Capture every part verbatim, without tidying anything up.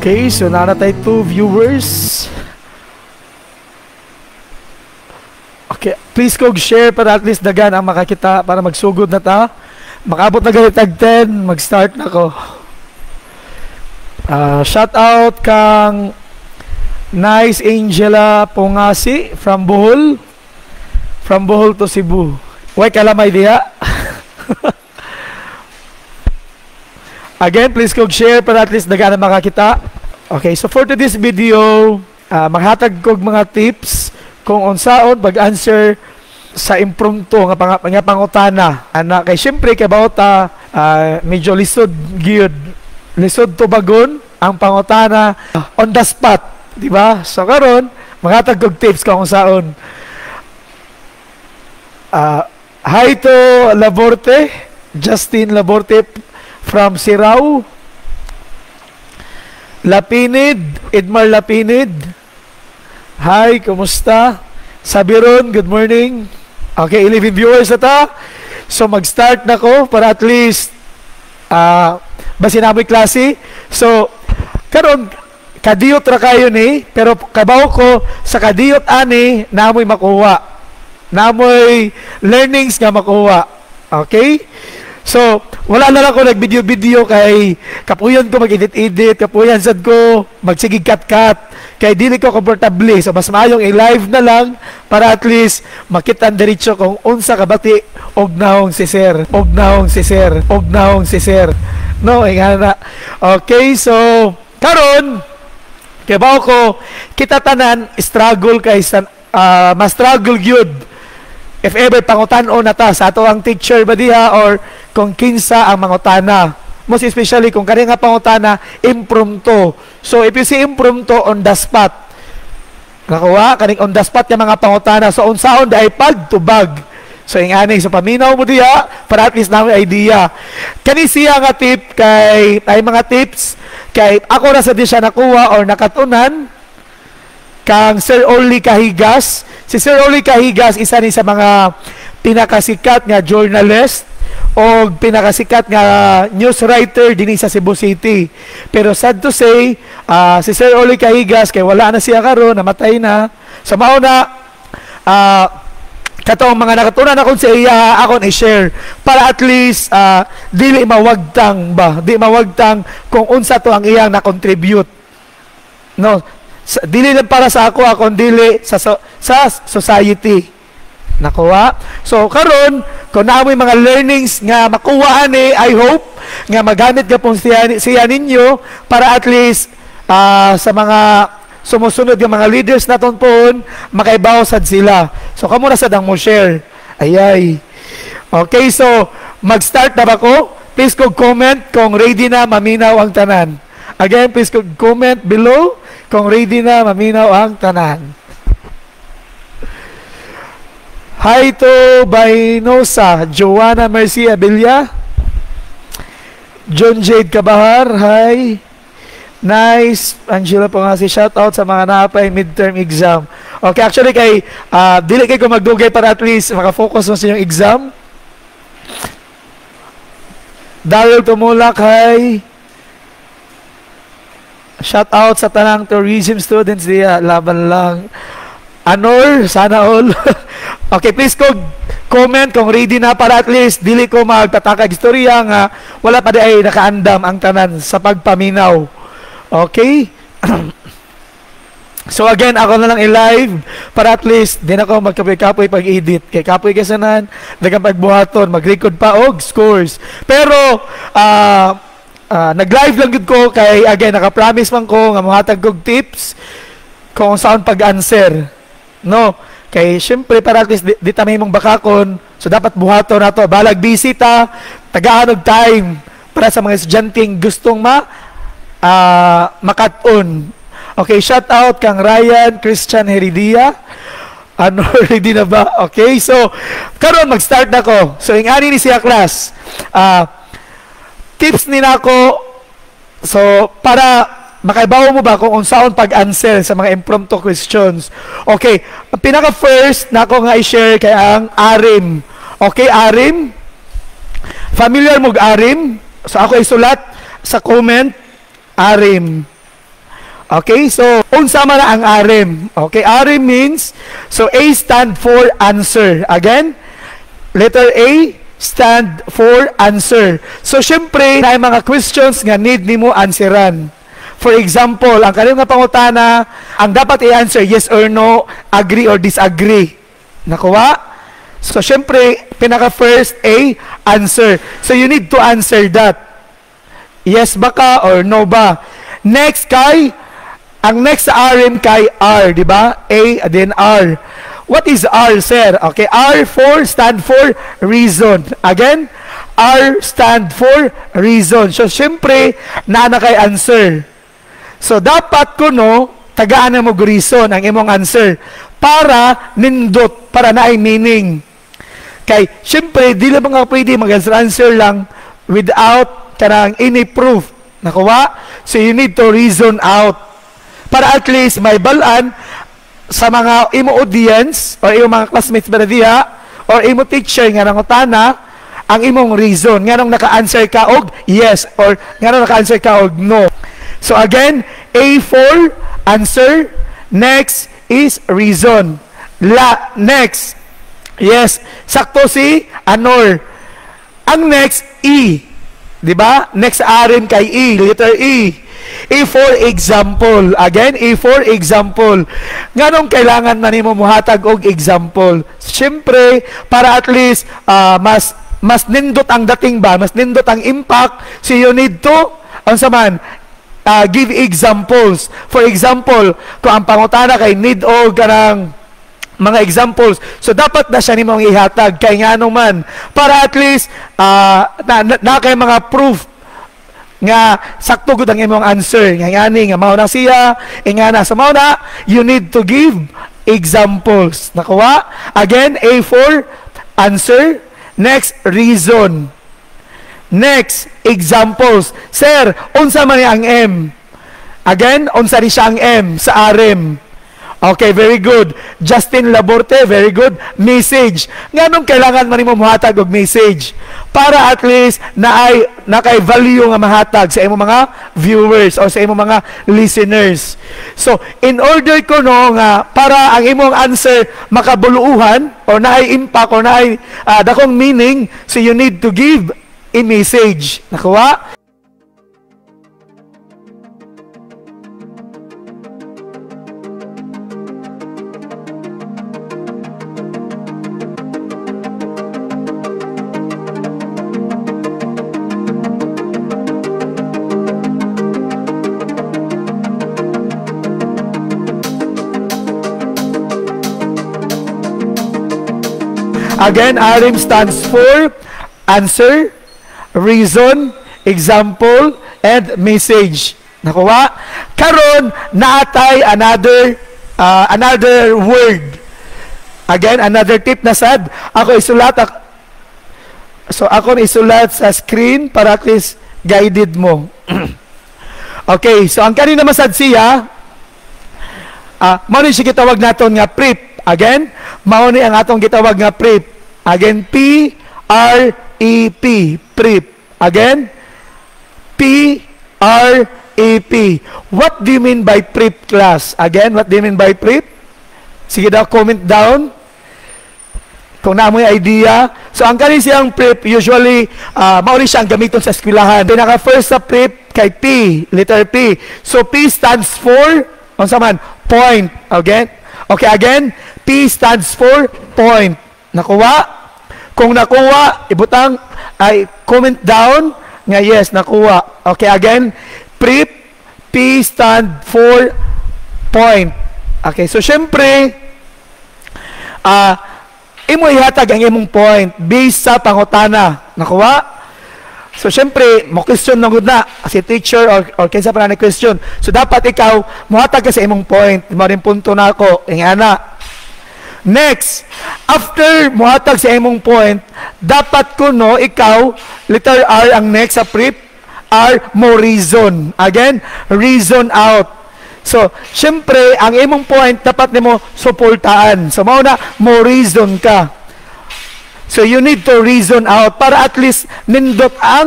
Okay, so nara tayo two viewers. Okay, please kog share para at least dagan ang makakita para magsugod na ta. Makabot na ganit tag ten, mag-start na ko. Uh, shout out kang Nice Angela Pongasi from Bohol. From Bohol to Cebu. Way kalamay diha. Again, please kog share para at least dagan ang makakita. Okay, so for today's video, uh, maghatag kog mga tips kung unsaon pag-answer sa impromptu nga pang nga pangutana. Ana kay syempre kay bawta uh, medyo lisod gyud. Lisod to bagon ang pangutana uh, on the spot, di ba? So karon maghatag kog tips kung unsaon. Uh, hi to Laborte, Justin Laborte from Sirao. Lapinid, Edmar Lapinid. Hi, kumusta? Sabiron, good morning. Okay, eleven viewers na ta. So, mag-start na ko para at least uh, basin namin klase. So, karon kadiyot ra kayo ni, pero kabaw ko sa kadiyot ani, namoy makuha. Namoy learnings nga makuha. Okay? So, wala na lang ko nag-video-video kay kapuyan ko mag-edit-edit, kapuyan sad ko magsigig cut-cut, kay dili ko komportable. So, mas maayong i-live na lang para at least makita ang diretso kung unsa kabati og naong si sir, og naong si sir, og naong si sir. No, ingana. Okay, so, karon kay bao ko, kita tanan, struggle kay uh, ma-struggle gyud. If ever pangutan-o na ta sa ato ang teacher ba diha or kung kinsa ang mangutana. Most especially kung kani nga pangutana impromptu. So if you say impromptu on the spot, nakuha kaning on the spot yung mga pangutana. So unsaon da ay pagtubag. So ingani so paminaw mo diha para at least namin idea. Kani siya nga tip kay ay mga tips kay ako ra sa di siya nakuha or nakatunan kang Sir Oli Kahigas. Si Sir Oli Kahigas isa ni sa mga pinakasikat nga journalist o pinakasikat nga news writer dinhi sa Cebu City. Pero sad to say, uh, si Sir Oli Kahigas kay wala na siya karon, namatay na. So mao na uh, katong mga nakatunan akon sa iya akon i-share para at least uh, dili mawagtang ba, di mawagtang kung unsa to ang iyang na-contribute. No, Sa, dili lang para sa ako, akong dili sa, so, sa society. Nakuha? So, karon kung naamoy mga learnings nga makuha ni, I hope, nga magamit ka pong siya, siya ninyo para at least uh, sa mga sumusunod ng mga leaders naton po, makaibaw sad sila. So, kamo na sad ang mo share. Ayay. Okay, so, mag-start na ba ko? Please kong comment kung ready na maminaw ang tanan. Again, please kong comment below kung ready na maminaw ang tanan. Hi to Bainosa, Joanna Mercy Abilia, John Jade Cabahar, hi. Nice, Angela Pongasi, shout out sa mga napay midterm exam. Okay, actually kay uh, dili kay ko magdugay para at least makafocus mo sa inyong exam. Daryl Tumulak, hi. Shout out sa tanang tourism students diya, laban lang. Anor, sana all. Okay, please ko comment kung ready na para at least dili ko magtatakag istorya nga wala pa di ay nakaandam ang tanan sa pagpaminaw. Okay? So again, ako na lang i-live para at least din ako magkapoy-kapoy pag-edit. Kay kapoy kasanan, dagang pagbuhaton, mag-record pa og scores. Pero, ah, uh, Uh, nag-live lang gud ko kay again naka-promise man ko nga mohatag kog tips kung saan pag-answer. No, kay syempre para at least di, di ta mahimong bakakon, so dapat buhaton nato. Balag busy ta, tagaan og time para sa mga estudyanteng gustong ma uh, makat-on. Okay, shout out kang Ryan Christian Heridia. Ano, ready na ba? Okay, so karon mag-start na ko. So ingani ni siya class. Ah uh, tips ni nako, so para makaibaw mo ba kung unsaon pag-answer sa mga impromptu questions. Okay, ang pinaka first nako nga i-share kay ang A R I M. Okay, A R I M. Familiar mo A R I M? So ako isulat sa comment A R I M. Okay, so unsa man ang A R I M? Okay, A R I M means, so A stand for answer. Again, letter A stand for answer. So syempre, na mga questions nga need nimo answeran. For example, ang kaniyong nga pangutana, ang dapat i-answer yes or no, agree or disagree. Nakuha? So syempre, pinaka first A, answer. So you need to answer that. Yes ba ka or no ba? Next kay, ang next sa R M kay R, di ba? A, then R. What is R, sir? Okay, R for, stand for reason. Again, R stand for reason. So syempre, na na kay answer. So, dapat ko, no, tagaan na mo reason ang imong answer para nindot, para na ay meaning. Kay, syempre, di lang mga pwede mag-answer lang without karang any proof. Nakuha? So, you need to reason out. Para at least may balaan sa mga imo audience or imo mga classmates ba na diha or imo teacher nga nangutana ang imong reason. Nga nung naka-answer ka og yes or nga nung naka-answer ka og no. So again, A for answer. Next is reason. La, next. Yes, sakto si Anor. Ang next, E. Diba? Next R M kay E, letter E. E for example. Again, E for example. Nganong kailangan na nimo muhatag og example? Siyempre, para at least uh, mas mas nindot ang dating ba, mas nindot ang impact, so you need to, ang saman, Uh, give examples. For example, kung ang pangutana kay need o kanang mga examples, so dapat na siya nimong ihatag kay nga man para at least uh, na, na, na kay mga proof nga sakto gud ang imong answer nga ngani nga mao na siya nga na sa mao na you need to give examples. Nakuha? Again, A for answer. Next, reason. Next, examples. Sir, unsa man ang M? Again, unsa ni siya ang M sa R M? Okay, very good. Justin Laborte, very good. Message. Nganong kailangan man nimo mohatag og message? Para at least na ay nakay value nga mahatag sa imong mga viewers o sa imong mga listeners. So, in order ko no nga para ang imong answer makabuluhan o naay impact o naay uh, dakong meaning, so you need to give a message. Nakuha? Again, R M stands for answer, reason, example, and message. Nakuha? Karon naatay another uh, another word. Again, another tip na sad. Ako isulat ako, so ako isulat sa screen para at least guided mo. Okay, so ang kanina masad siya, uh, mao ni siya gitawag naton nga prep. Again, mao ni ang atong gitawag nga prep. Again, P R E P, prep. Again, P R E P. What do you mean by prep, class? Again, what do you mean by prep? Sige daw, comment down kung na mo yung idea. So, ang kanin siyang prep, usually, uh, mauli siyang gamiton sa eskwelahan. Pinaka first sa prep kay P, letter P. So, P stands for, ano saman, point. Again? Okay, again, P stands for point. Nakuha? Kung nakuha, ibutang, ay comment down nga yes, nakuha. Okay, again, prep, P stand for point. Okay, so syempre, ah, uh, imo ihatag ang imong point based sa pangutana. Nakuha? So syempre, mo question na gud na as a teacher or or kinsa pa na question. So dapat ikaw mohatag ka sa imong point. Mo rin punto na ako, ingana. Next, after muhatag sa imong point, dapat kuno ikaw, letter R ang next sa prep, R mo reason. Again, reason out. So, syempre, ang imong point, dapat nimo suportaan. So, mao na, mo reason ka. So, you need to reason out para at least nindot ang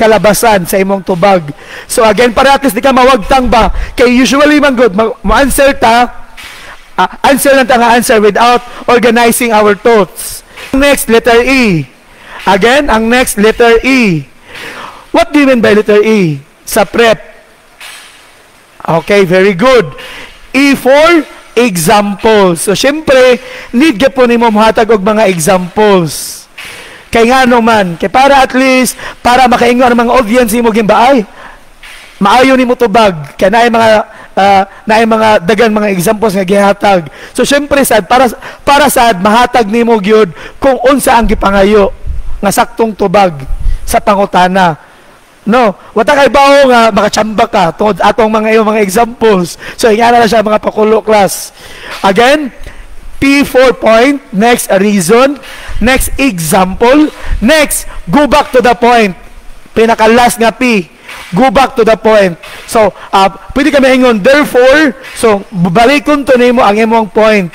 kalabasan sa imong tubag. So again, para at least di ka mawagtang ba, kay usually man good, ma-answer ta, uh, answer lang ta nga answer without organizing our thoughts. Next, letter E. Again, ang next, letter E. What do you mean by letter E? Sa prep. Okay, very good. E for examples. So, syempre, need ka po ni mo mahatag og mga examples. Kay nga naman, kay para at least, para makaingon ang mga audience mo gimba, ay, maayo ni mo tubag, kaya naay mga, uh, naay mga dagan mga examples nga gihatag. So, syempre, sad, para, para sad, mahatag ni mo gyud kung unsa ang gipangayo nga saktong tubag sa pangutana. No, wata kay bao nga makachamba ka tungod atong mga iyo mga examples. So ingana na siya mga pakulo class. Again, P four point, next a reason, next example, next go back to the point. Pinaka last nga P, go back to the point. So, uh, pwede kami ingon therefore, so balikon to nimo ang imong point.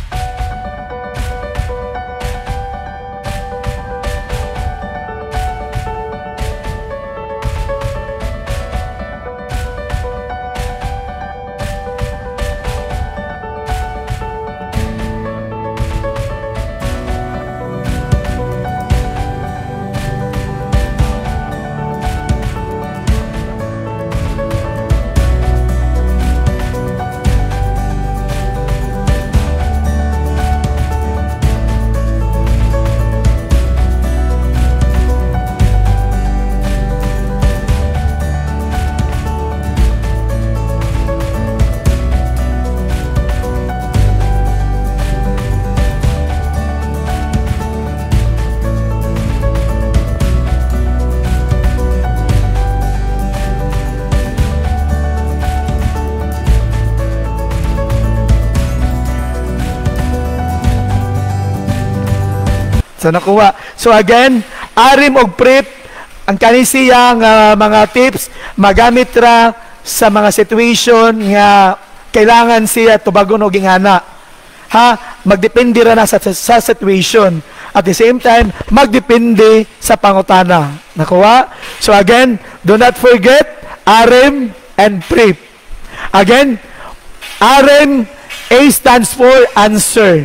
So nakuha. So again, arim og prep ang kanisiya nga mga tips magamit ra sa mga situation nga kailangan siya tubagon og ingana. Ha, magdepende ra na sa, sa situation. At the same time, magdepende sa pangutana. Nakuha? So again, do not forget arim and prep. Again, arim, A stands for answer.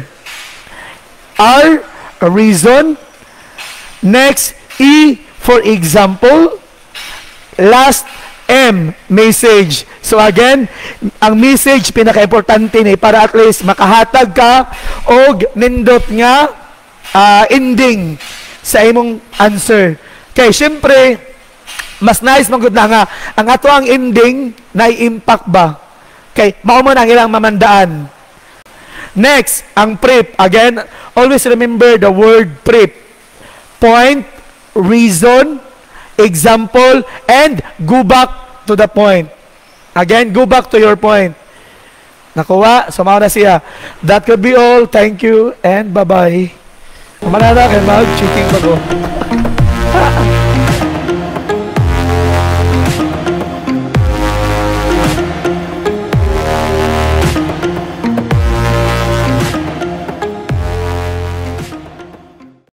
R, a reason. Next, E for example. Last, M, message. So again, ang message pinaka-importante ni para at least makahatag ka og nindot nga uh, ending sa imong answer. Kay syempre, mas nice magud na nga ang ato ang ending na impact ba. Kay mao man ang ilang mamandaan. Next, ang prep. Again, always remember the word prep. Point, reason, example, and go back to the point. Again, go back to your point. Nakuha? Sumaw na siya. That could be all. Thank you and bye-bye. Manana kay mag-checking bago.